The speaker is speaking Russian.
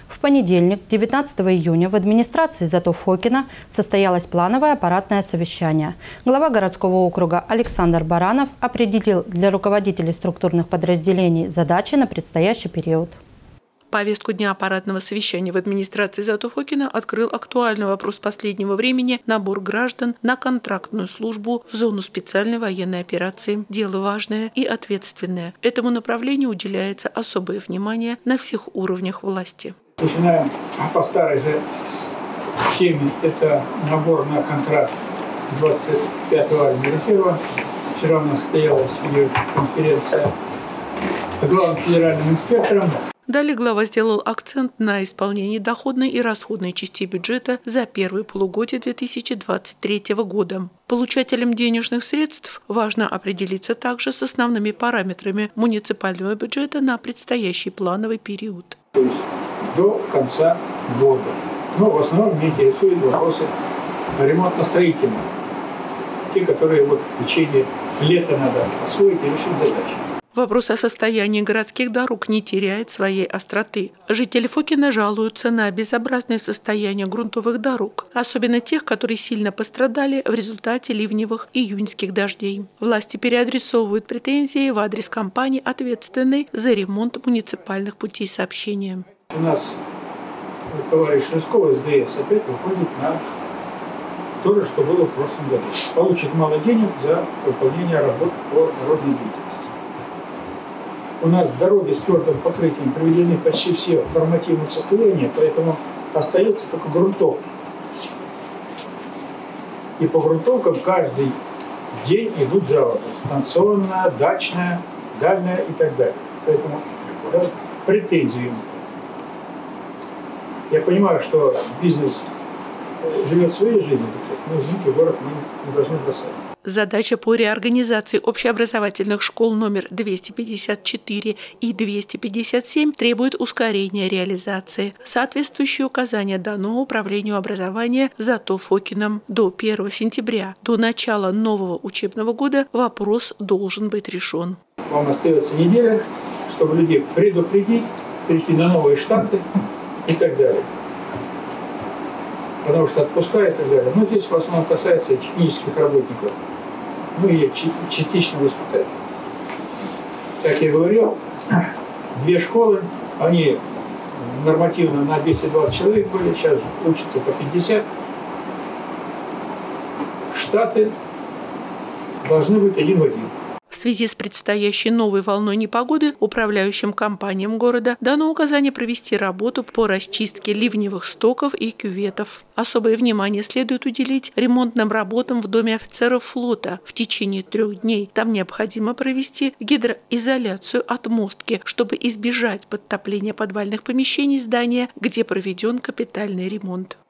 В понедельник, 19 июня, в администрации Зато-Фокина состоялось плановое аппаратное совещание. Глава городского округа Александр Баранов определил для руководителей структурных подразделений задачи на предстоящий период. Повестку дня аппаратного совещания в администрации Зато-Фокина открыл актуальный вопрос последнего времени – набор граждан на контрактную службу в зону специальной военной операции. Дело важное и ответственное. Этому направлению уделяется особое внимание на всех уровнях власти. Начинаем по старой же теме. Это набор на контракт 25-го армии резерва. Вчера у нас состоялась видеоконференция с главным федеральным инспектором. Далее глава сделал акцент на исполнении доходной и расходной частей бюджета за первое полугодие 2023 года. Получателям денежных средств важно определиться также с основными параметрами муниципального бюджета на предстоящий плановый период. То есть до конца года. Но в основном меня интересуют вопросы ремонтно-строительные. Те, которые в течение лета надо освоить и решить задачи. Вопрос о состоянии городских дорог не теряет своей остроты. Жители Фокина жалуются на безобразное состояние грунтовых дорог, особенно тех, которые сильно пострадали в результате ливневых июньских дождей. Власти переадресовывают претензии в адрес компании, ответственной за ремонт муниципальных путей сообщения. У нас товарищ Рыжкова СДС опять выходит на то же, что было в прошлом году. Получит мало денег за выполнение работ по дорожной деятельности. У нас дороги с твердым покрытием приведены почти все в нормативное состояние, поэтому остается только грунтовка. И по грунтовкам каждый день идут жалобы. Станционная, дачная, дальняя и так далее. Поэтому претензии. Я понимаю, что бизнес живет своей жизнью, но извините, город мы не должны бросать. Задача по реорганизации общеобразовательных школ номер 254 и 257 требует ускорения реализации. Соответствующие указания дано Управлению образования Зато-Фокином. До 1 сентября, до начала нового учебного года, вопрос должен быть решен. Вам остается неделя, чтобы людей предупредить, перейти на новые штаты и так далее. Потому что отпуска и так далее. Но здесь в основном касается технических работников. Ну и частично воспитателей. Как я говорил, две школы, они нормативно на 220 человек были, сейчас учатся по 50. Штаты должны быть один в один. В связи с предстоящей новой волной непогоды управляющим компаниям города дано указание провести работу по расчистке ливневых стоков и кюветов. Особое внимание следует уделить ремонтным работам в доме офицеров флота в течение 3 дней. Там необходимо провести гидроизоляцию отмостки, чтобы избежать подтопления подвальных помещений здания, где проведен капитальный ремонт.